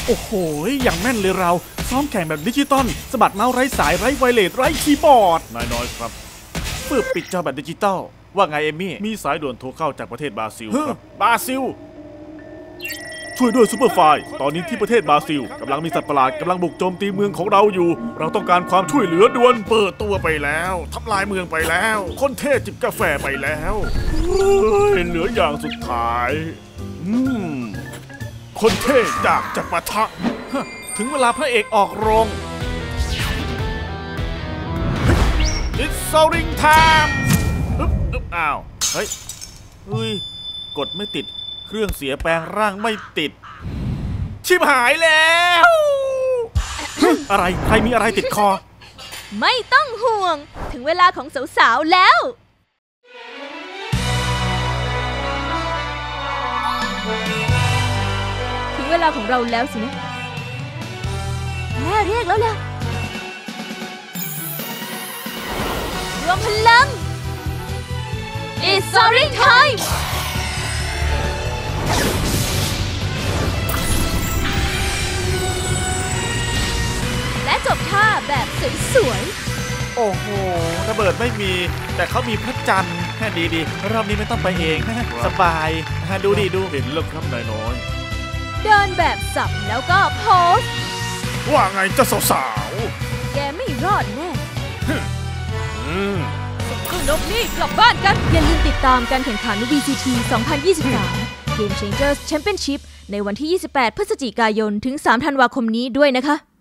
โอ้โหอย่างแม่นเลยเราซ้อมแข่งแบบดิจิตอลสะบัดเมาส์ไร้สายไร้ไวเลสไร้คีย์บอร์ดนายน้อยครับเพื่อปิดจอแบบดิจิตอลว่าไงเอมี่มีสายด่วนโทรเข้าจากประเทศบราซิลครับบราซิลช่วยด้วยซูเปอร์ไฟล์ตอนนี้ที่ประเทศบราซิลกำลังมีสัตว์ประหลาดกำลังบุกโจมตีเมืองของเราอยู่เราต้องการความช่วยเหลือด่วนเปิดตัวไปแล้วทำลายเมืองไปแล้วคนเทศจิบกาแฟไปแล้วเหลืออย่างสุดท้ายคนเทศอยากจะปะทะถึงเวลาพระเอกออกโรง It's soaring time อ้าวเฮ้ยกดไม่ติดเครื่องเสียแปลงร่างไม่ติดชิบหายแล้วอะไรใครมีอะไรติดคอไม่ต้องห่วงถึงเวลาของสาวๆแล้วถึงเวลาของเราแล้วสินะแม่เรียกแล้วล่ะรวมพลัง It's soaring timeและจบท่าแบบสวยๆโอ้โหระเบิดไม่มีแต่เขามีพระจันทร์ดีรอบนี้ไม่ต้องไปเองสบายดูดิดูเห็นแล้วครับนายน้อยเดินแบบสับแล้วก็โพสว่าไงเจ้าสาวแกไม่รอดแน่ส่งเครื่องนกนี่กลับบ้านกันอย่าลืมติดตามการแข่งขัน VCT 2023 Game Changers Championship ในวันที่ 28 พฤศจิกายนถึง 3 ธันวาคมนี้ด้วยนะคะ